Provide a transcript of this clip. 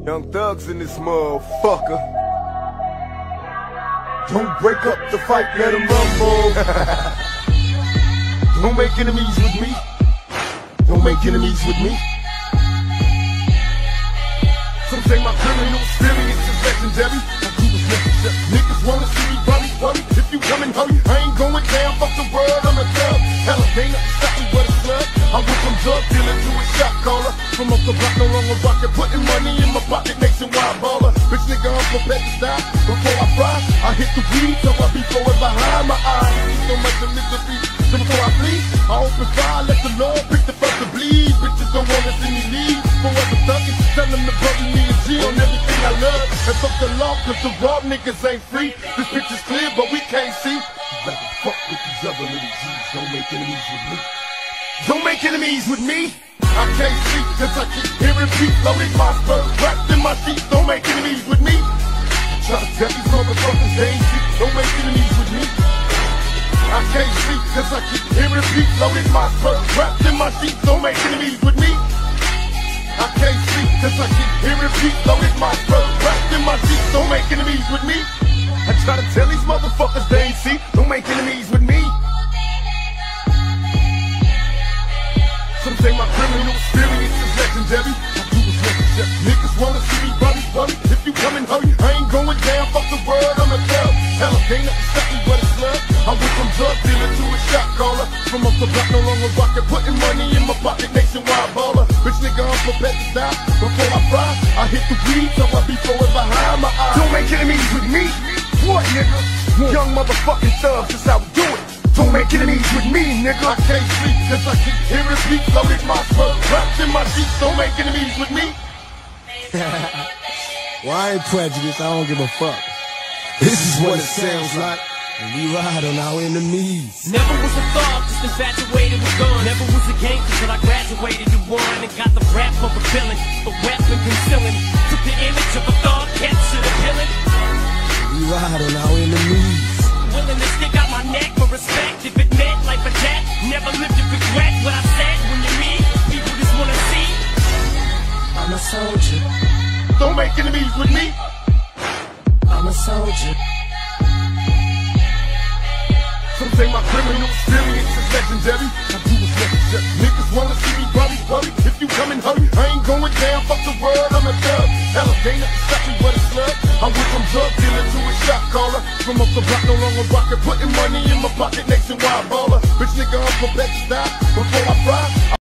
Young thugs in this motherfucker. Don't break up the fight, let them rumble. Don't make enemies with me. Don't make enemies with me. Some say my criminal experience is legendary. I do what's necessary. Niggas wanna see me worry. If you come and hurry, I ain't going down. Fuck the world, I'm a thug. Hell, ain't nothing stop me but a slug. I went from drug dealer to a shot caller. From off the block, no longer rockin', putting money in my pocket, nationwide baller. Bitch nigga, I'm prepared to die. Before I fry, I hit the weed, so I be forward behind my eyes. So much of misery, so before I flee, I open fire, let the Lord pick the fuck to bleed. Bitches don't wanna see me leave, forever thuggin'. Tell them to bury me a G on everything I love. And fuck the law, cause the raw niggas ain't free. This bitch is clear, but we can't see. You better fuck with these other little G's, don't make enemies with me. Don't make enemies with me. I can't sleep cause I keep hearing beats loaded my spurs wrapped in my sheets. Don't make enemies with me. Try to tell these motherfuckers they ain't shit. Don't make enemies with me. I can't sleep cause I keep hearing beats loaded my spurs wrapped in my sheets. Don't make enemies with me. I can't sleep cause I keep hearing beats loaded my spurs wrapped in my sheets. Don't make enemies with me. I try to tell these motherfuckers they ain't see. Don't make enemies with me. Some say my criminal experience is legendary. I do what's necessary. Niggas wanna see me worry. If you come and hurry, I ain't going down. Fuck the world, I'm a thug. Hell, ain't nothing stop me but a slug. I went from drug dealer to a shot caller. From off the block, no longer rockin', putting money in my pocket, nationwide baller. Bitch nigga, I'm prepared to die. Before I fry, I hit the weed, so I be forward behind my eyes. Don't make enemies with me. What, nigga? Young motherfucking thugs, that's how we do it. Don't make enemies with me, nigga. I can't sleep cause I keep hearing beats loaded my spurs wrapped in my sheets. Don't make enemies with me. Well, I ain't prejudiced, I don't give a fuck. This is what it sounds like when we ride on our enemies. Never was a thug, just infatuated with guns. Never was a gangster till I graduated to one and got the rap for fulfilling, the weapon concealing. Took the image of a thug, captured a villain. We ride on our enemies. Willing to stick out my neck for respect. If it meant life or death, never lived to regret what I said. When you meet people just wanna see I'm a soldier. Don't make enemies with me. I'm a soldier. Some say my criminal experience is legendary. I do what's necessary. Niggas wanna see me worry. If you come and hurry, I ain't going down. Fuck the world, I'm a thug. Hell, ain't nothing stop me but a slug. I went from drug dealer to a shot caller. From off the block, no longer rockin', putting money in my pocket, nationwide baller. Bitch nigga, I'm prepared to die.